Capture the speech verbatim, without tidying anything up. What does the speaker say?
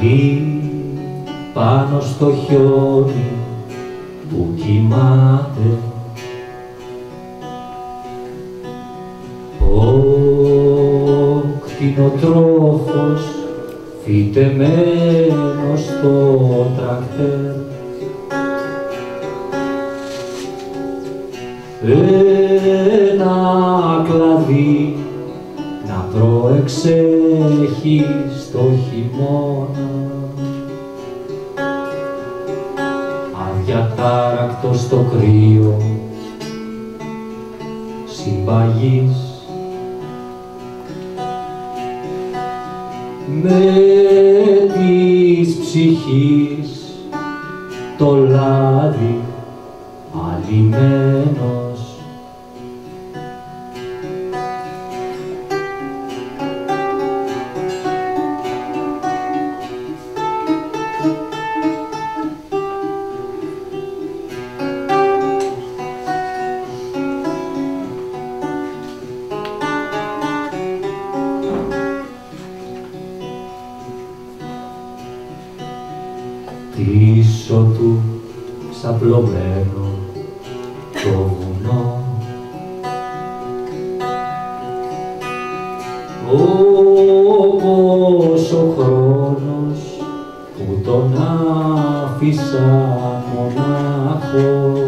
Πάλι πάνω στο χιόνι που κοιμάται ο κτηνοτρόφος φυτεμένος στο τρακτέρ. Ένα κλαδί να προεξέχει στο χειμώνα, αδιατάρακτο στο κρύο συμπαγής, με της ψυχής το λάδι αλυμένος. Πίσω του ξαπλωμένο το βουνό, όπως ο χρόνος που τον άφησα μονάχο.